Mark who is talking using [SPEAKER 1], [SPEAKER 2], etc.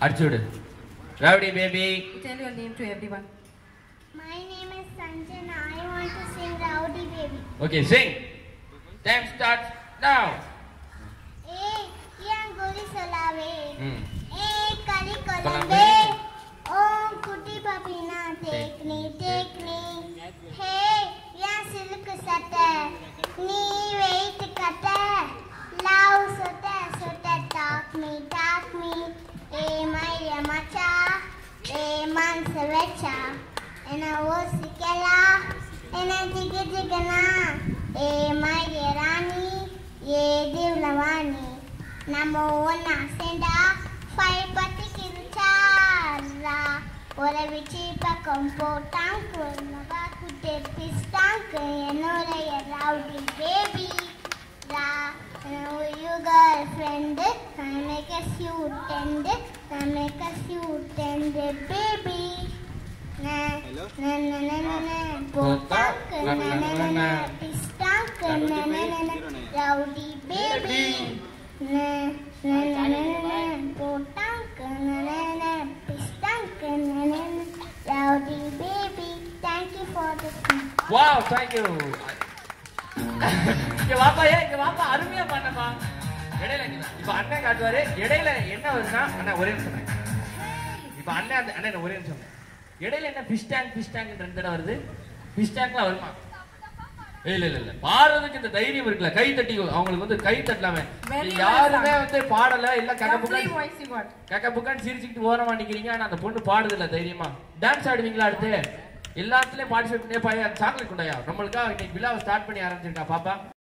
[SPEAKER 1] அடிச்சுடு. Rowdy baby.
[SPEAKER 2] Tell your name to everyone.
[SPEAKER 3] My name is Sanjana. I want to sing Rowdy Baby.
[SPEAKER 1] Okay, sing. Time starts now.
[SPEAKER 3] Hey, yang goli solave. Hey, kali
[SPEAKER 1] Solave.
[SPEAKER 3] kolambe. Oh, kuti papina, take me. Hey, yang silk sate. Ni wait kate. Love sote, talk me. Hey, my yamacha. Hey, man sevecha. Ena osikela. Ena jigana. Hey, my dear Rani. Ye Devlavani. Namo one senda. Five pati kiruchara. Ora vichipa compotank. Navaku tepistank. Enora ya Rowdy baby. Ra. You girlfriend. I make a suit and baby. Na potank. Na pistank. Rowdy baby. Na potank. Pistank. Rowdy baby. Thank you for the song.
[SPEAKER 1] Wow, thank you. இங்க வாப்பா அருமையா பண்ணப்பா. இடையில இப்ப அண்ணன் காட்டுவாரு. இடையில என்ன வருதுன்னா அண்ணா ஒரே நிமிஷம். இப்ப அண்ணன் ஒரே நிமிஷம். இடையில என்ன ஃபிஷ் டேங்க் ரெண்டு தடவை வருது. ஃபிஷ் டேங்க்லாம் வருமா? இல்ல பாடுறதுக்கு இந்த தைரியம் இருக்குல்ல, கை தட்டி அவங்களுக்கு வந்து கை தட்டலாமே. யாருமே வந்து பாடல இல்ல கக்கப்புக்கான்னு சிரிச்சுக்கிட்டு ஓரமா நிக்கிறீங்க. ஆனா அந்த பொண்ணு பாடுது இல்ல தைரியமா. டான்ஸ் ஆடுவீங்களா? அடுத்து எல்லாத்துலயும் பார்ட்டிசிபேட் பண்ணி சாக்லேட் கொண்டாயா நம்மளுக்காக இன்னைக்கு விழாவை ஸ்டார்ட் பண்ணி ஆரம்பிச்சிருக்கா பாப்பா.